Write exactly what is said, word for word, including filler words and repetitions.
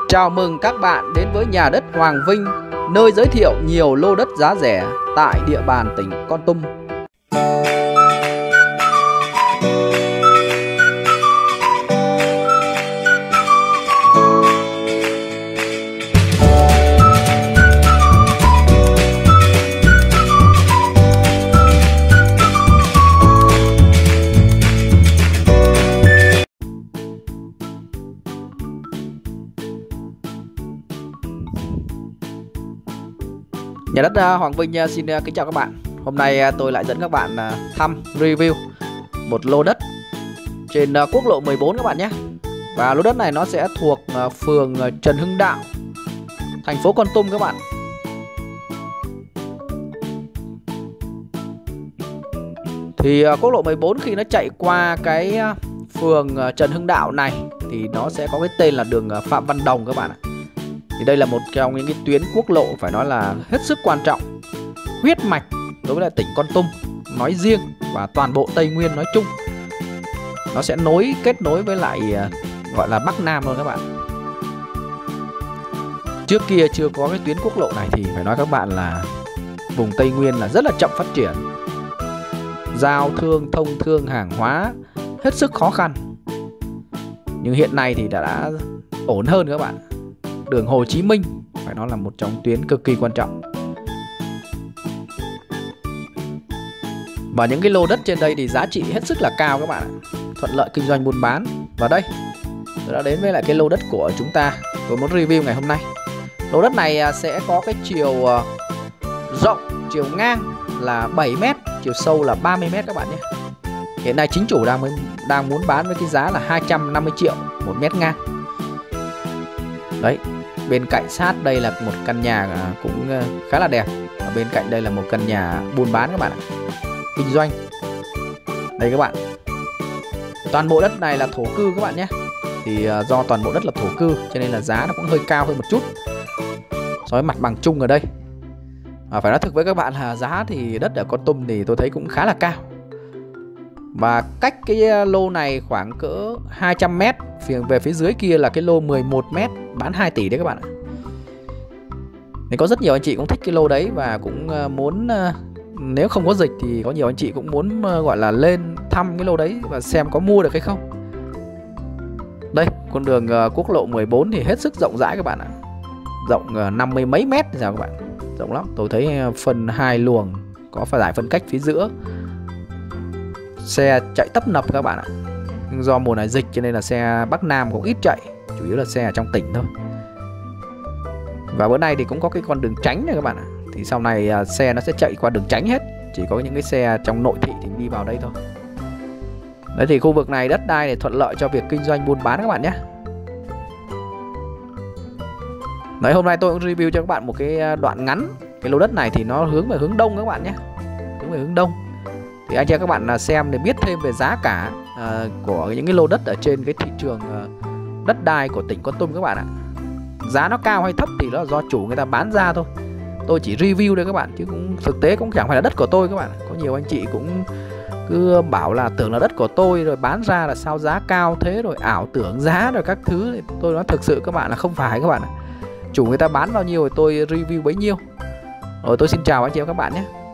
Chào mừng các bạn đến với nhà đất Hoàng Vinh, nơi giới thiệu nhiều lô đất giá rẻ tại địa bàn tỉnh Kon Tum. Nhà đất Hoàng Vinh xin kính chào các bạn. Hôm nay tôi lại dẫn các bạn thăm review một lô đất trên quốc lộ mười bốn các bạn nhé. Và lô đất này nó sẽ thuộc phường Trần Hưng Đạo, thành phố Kon Tum các bạn. Thì quốc lộ mười bốn khi nó chạy qua cái phường Trần Hưng Đạo này thì nó sẽ có cái tên là đường Phạm Văn Đồng các bạn ạ. Thì đây là một trong những cái tuyến quốc lộ phải nói là hết sức quan trọng, huyết mạch đối với lại tỉnh Kon Tum nói riêng và toàn bộ Tây Nguyên nói chung. Nó sẽ nối kết nối với lại gọi là Bắc Nam luôn các bạn. Trước kia chưa có cái tuyến quốc lộ này thì phải nói các bạn là vùng Tây Nguyên là rất là chậm phát triển, giao thương thông thương hàng hóa hết sức khó khăn. Nhưng hiện nay thì đã, đã ổn hơn các bạn. Đường Hồ Chí Minh phải nói là một trong tuyến cực kỳ quan trọng. Và những cái lô đất trên đây thì giá trị hết sức là cao các bạn ạ. Thuận lợi kinh doanh buôn bán. Và đây, tôi đã đến với lại cái lô đất của chúng ta, tôi muốn review ngày hôm nay. Lô đất này sẽ có cái chiều rộng, chiều ngang là bảy mét, chiều sâu là ba mươi mét các bạn nhé. Hiện nay chính chủ đang đang muốn bán với cái giá là hai trăm năm mươi triệu một mét ngang. Đấy, bên cạnh sát đây là một căn nhà cũng khá là đẹp. Ở bên cạnh đây là một căn nhà buôn bán các bạn ạ, kinh doanh. Đây các bạn, toàn bộ đất này là thổ cư các bạn nhé. Thì do toàn bộ đất là thổ cư cho nên là giá nó cũng hơi cao hơn một chút so với mặt bằng chung ở đây. à, Phải nói thực với các bạn là giá thì đất ở Kon Tum thì tôi thấy cũng khá là cao. Và cách cái lô này khoảng cỡ hai trăm mét về phía dưới kia là cái lô mười một mét bán hai tỷ đấy các bạn ạ. Thì có rất nhiều anh chị cũng thích cái lô đấy và cũng muốn, nếu không có dịch thì có nhiều anh chị cũng muốn gọi là lên thăm cái lô đấy và xem có mua được hay không. Đây, con đường quốc lộ mười bốn thì hết sức rộng rãi các bạn ạ. Rộng năm mươi mấy mét sao các bạn. Rộng lắm, tôi thấy phân hai luồng, có phải giải phân cách phía giữa. Xe chạy tấp nập các bạn ạ. Nhưng do mùa này dịch cho nên là xe Bắc Nam cũng ít chạy, chủ yếu là xe ở trong tỉnh thôi. Và bữa nay thì cũng có cái con đường tránh này các bạn ạ. Thì sau này xe nó sẽ chạy qua đường tránh hết, chỉ có những cái xe trong nội thị thì đi vào đây thôi. Đấy, thì khu vực này đất đai để thuận lợi cho việc kinh doanh buôn bán các bạn nhé. Đấy, hôm nay tôi cũng review cho các bạn một cái đoạn ngắn. Cái lô đất này thì nó hướng về hướng đông các bạn nhé, hướng về hướng đông. Thì anh chị các bạn xem để biết thêm về giá cả uh, của những cái lô đất ở trên cái thị trường uh, đất đai của tỉnh Kon Tum các bạn ạ. Giá nó cao hay thấp thì đó là do chủ người ta bán ra thôi. Tôi chỉ review đây các bạn, chứ cũng thực tế cũng chẳng phải là đất của tôi các bạn. Có nhiều anh chị cũng cứ bảo là tưởng là đất của tôi rồi bán ra là sao giá cao thế, rồi ảo tưởng giá rồi các thứ. Tôi nói thực sự các bạn là không phải các bạn ạ. Chủ người ta bán bao nhiêu thì tôi review bấy nhiêu. Rồi tôi xin chào anh chị và các bạn nhé.